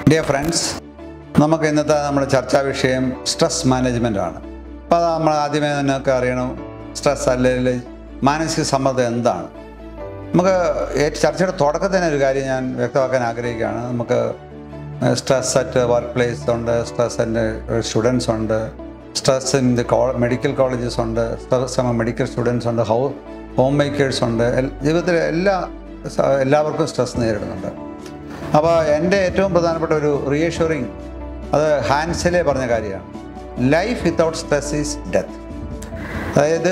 Dear friends, നമുക്ക് ഇന്നത്തെ നമ്മുടെ ചർച്ചാ വിഷയം സ്ട്രെസ് മാനേജ്മെന്റ് ആണ്. അപ്പോൾ നമ്മൾ ആദ്യമേ തന്നെ അറിയണം സ്ട്രെസ് അല്ലെങ്കിൽ മാനസിക സമ്മർദ്ദം എന്താണ്. നമുക്ക് ചർച്ചയുടെ തുടക്കത്തിൽ തന്നെ ഒരു കാര്യം ഞാൻ വ്യക്തമാക്കാൻ ആഗ്രഹിക്കുകയാണ്. നമുക്ക് സ്ട്രെസ് അറ്റ് വർക്ക് പ്ലേസ് ഉണ്ട്, സ്ട്രെസ് അറ്റ് സ്റ്റുഡൻസ് ഉണ്ട്, stress in the medical colleges ഉണ്ട്, സ്ട്രെസ് മെഡിക്കൽ സ്റ്റുഡൻസ് ഉണ്ട്, ഹോം മേക്കേഴ്സ് ഉണ്ട്. ജീവിതത്തിൽ എല്ലാവർക്കും സ്ട്രെസ് നേരിടുന്നുണ്ട്. അപ്പോൾ എൻ്റെ ഏറ്റവും പ്രധാനപ്പെട്ട ഒരു റീഅഷ്യൂറിങ് അത് ഹാൻസലെ പറഞ്ഞ കാര്യമാണ്. Life without stress is death. അതായത്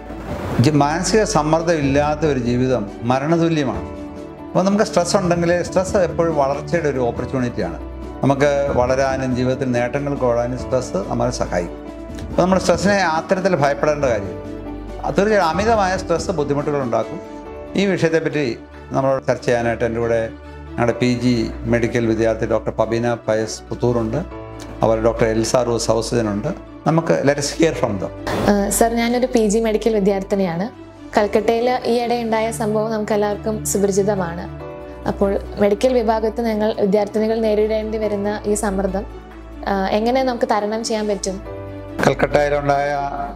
മാനസിക സമ്മർദ്ദം ഇല്ലാത്ത ഒരു ജീവിതം മരണതുല്യമാണ്. അപ്പോൾ നമുക്ക് സ്ട്രെസ് ഉണ്ടെങ്കിൽ സ്ട്രെസ് എപ്പോഴും വളർച്ചയുടെ ഒരു ഓപ്പർച്യൂണിറ്റിയാണ്. നമുക്ക് വളരാനും ജീവിതത്തിൽ നേട്ടങ്ങൾ കൊള്ളാനും സ്ട്രെസ് നമ്മളെ സഹായിക്കും. അപ്പോൾ നമ്മൾ സ്ട്രെസ്സിനെ അത്തരത്തിൽ ഭയപ്പെടേണ്ട കാര്യം. തീർച്ചയായും അമിതമായ സ്ട്രെസ് ബുദ്ധിമുട്ടുകളുണ്ടാക്കും. ഈ വിഷയത്തെപ്പറ്റി നമ്മൾ ചർച്ച ചെയ്യാനായിട്ട് എൻ്റെ കൂടെ ഞങ്ങളുടെ PG മെഡിക്കൽ വിദ്യാർത്ഥി ഡോക്ടർ പബീന പയസ് പുത്തൂറുണ്ട്, അവർ ഡോക്ടർ എൽസ റോസ് ഹൗസജനുണ്ട്. നമുക്ക് let's hear from them. Sir, ഞാനൊരു PG മെഡിക്കൽ വിദ്യാർത്ഥിനിയാണ്. കൽക്കട്ടയിൽ ഈയിടെ ഉണ്ടായ സംഭവം നമുക്ക് എല്ലാവർക്കും സുപരിചിതമാണ്. അപ്പോൾ മെഡിക്കൽ വിഭാഗത്തിൽ വിദ്യാർത്ഥിനികൾ നേരിടേണ്ടി വരുന്ന ഈ സമ്മർദ്ദം എങ്ങനെ നമുക്ക് തരണം ചെയ്യാൻ പറ്റും? കൽക്കട്ടയിലുണ്ടായ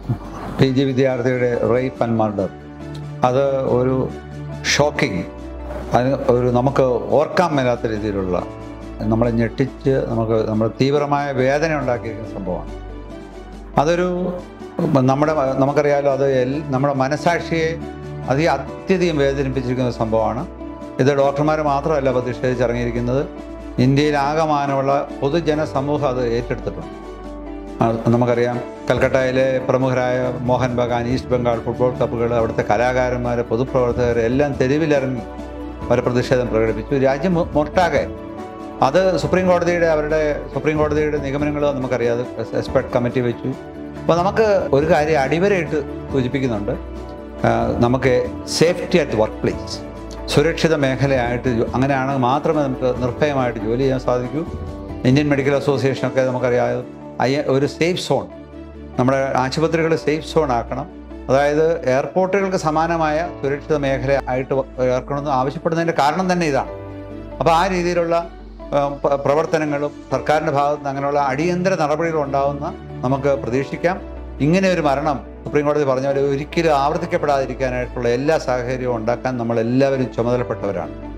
PG വിദ്യാർത്ഥിയുടെ റേപ്പ് ആൻഡ് മർഡർ അത് ഒരു ഷോക്കിങ്, അതിന് നമുക്ക് ഓർക്കാൻ മേലാത്ത രീതിയിലുള്ള, നമ്മളെ ഞെട്ടിച്ച് നമ്മൾ തീവ്രമായ വേദന ഉണ്ടാക്കിയിരിക്കുന്ന സംഭവമാണ്. അതൊരു നമുക്കറിയാമല്ലോ, അത് നമ്മുടെ മനസാക്ഷിയെ അത്യധികം വേദനിപ്പിച്ചിരിക്കുന്ന സംഭവമാണ്. ഇത് ഡോക്ടർമാർ മാത്രമല്ല പ്രതിഷേധിച്ചിറങ്ങിയിരിക്കുന്നത്, ഇന്ത്യയിലാകമാനമുള്ള പൊതുജനസമൂഹം അത് ഏറ്റെടുത്തിട്ടുണ്ട്. നമുക്കറിയാം, കൽക്കട്ടയിലെ പ്രമുഖരായ മോഹൻ ബഗാൻ, ഈസ്റ്റ് ബംഗാൾ ഫുട്ബോൾ ക്ലബ്ബുകൾ, അവിടുത്തെ കലാകാരന്മാർ, പൊതുപ്രവർത്തകർ എല്ലാം തെരുവിലിറങ്ങി അവരെ പ്രതിഷേധം പ്രകടിപ്പിച്ചു. രാജ്യം ഒട്ടാകെ അത് സുപ്രീം കോടതിയുടെ നിഗമനങ്ങൾ നമുക്കറിയാം. അത് എക്സ്പെർട്ട് കമ്മിറ്റി വെച്ചു. അപ്പോൾ നമുക്ക് ഒരു കാര്യം അടിവരയിട്ട് സൂചിപ്പിക്കുന്നുണ്ട്. നമുക്ക് സേഫ്റ്റി അറ്റ് വർക്ക് പ്ലേസ്, സുരക്ഷിത മേഖലയായിട്ട്, അങ്ങനെയാണെങ്കിൽ മാത്രമേ നമുക്ക് നിർഭയമായിട്ട് ജോലി ചെയ്യാൻ സാധിക്കൂ. ഇന്ത്യൻ മെഡിക്കൽ അസോസിയേഷനൊക്കെ നമുക്കറിയാം ഒരു സേഫ് സോൺ, നമ്മുടെ ആശുപത്രികൾ സേഫ് സോൺ ആക്കണം. അതായത് എയർപോർട്ടുകൾക്ക് സമാനമായ സുരക്ഷിത മേഖല ആയിട്ട് ഏർക്കണമെന്ന് ആവശ്യപ്പെടുന്നതിൻ്റെ കാരണം തന്നെ ഇതാണ്. അപ്പോൾ ആ രീതിയിലുള്ള പ്രവർത്തനങ്ങളും സർക്കാരിൻ്റെ ഭാഗത്ത് നിന്ന് അങ്ങനെയുള്ള അടിയന്തര നടപടികൾ ഉണ്ടാവുന്ന നമുക്ക് പ്രതീക്ഷിക്കാം. ഇങ്ങനെ ഒരു മരണം സുപ്രീം കോടതി പറഞ്ഞ പോലെ ഒരിക്കലും ആവർത്തിക്കപ്പെടാതിരിക്കാനായിട്ടുള്ള എല്ലാ സാഹചര്യവും ഉണ്ടാക്കാൻ നമ്മളെല്ലാവരും ചുമതലപ്പെട്ടവരാണ്.